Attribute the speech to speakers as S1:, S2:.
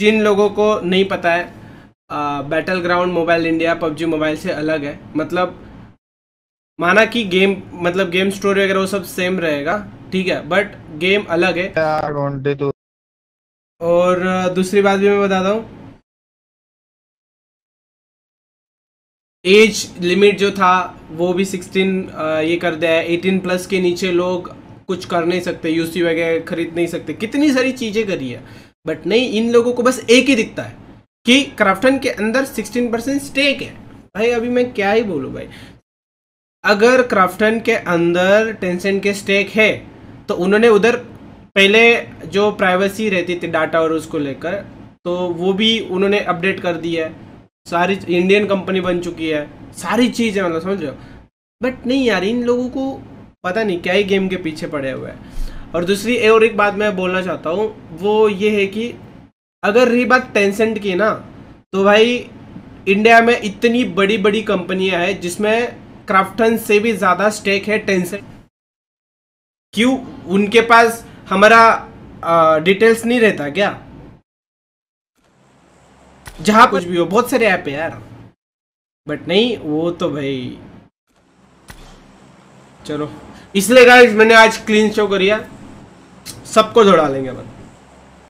S1: जिन लोगों को नहीं पता है, Battle Ground Mobile India PUBG Mobile से अलग है। मतलब माना कि गेम, मतलब गेम स्टोरी वगैरह वो सब सेम रहेगा, ठीक है, बट गेम अलग है।
S2: यार घंटे तो
S1: और दूसरी बात भी मैं बताता हूँ, एज लिमिट जो था वो भी 16 ये कर दिया है। 18 प्लस के नीचे लोग कुछ कर नहीं सकते, यूसी वगैरह खरीद नहीं सकते, कितनी सारी चीज़ें करी है। बट नहीं, इन लोगों को बस एक ही दिखता है कि क्राफ्टन के अंदर 16% स्टेक है। भाई अभी मैं क्या ही बोलूँ भाई, अगर क्राफ्टन के अंदर टेंसेंट के स्टेक है तो उन्होंने उधर पहले जो प्राइवेसी रहती थी डाटा और उसको लेकर, तो वो भी उन्होंने अपडेट कर दी है। सारी इंडियन कंपनी बन चुकी है, सारी चीज़ है, मतलब समझ रहे हो। बट नहीं यार, इन लोगों को पता नहीं क्या ही गेम के पीछे पड़े हुए हैं। और दूसरी और एक बात मैं बोलना चाहता हूँ, वो ये है कि अगर रही बात टेंसेंट की ना, तो भाई इंडिया में इतनी बड़ी बड़ी कंपनियां हैं जिसमें क्राफ्टन से भी ज़्यादा स्टेक है टेंसेंट। क्यों? उनके पास हमारा डिटेल्स नहीं रहता क्या? जहाँ कुछ भी हो, बहुत सारे ऐप है यार। बट नहीं, वो तो भाई चलो, इसलिए गाइस मैंने आज क्लीन शो करिया, सबको दौड़ा लेंगे अपन।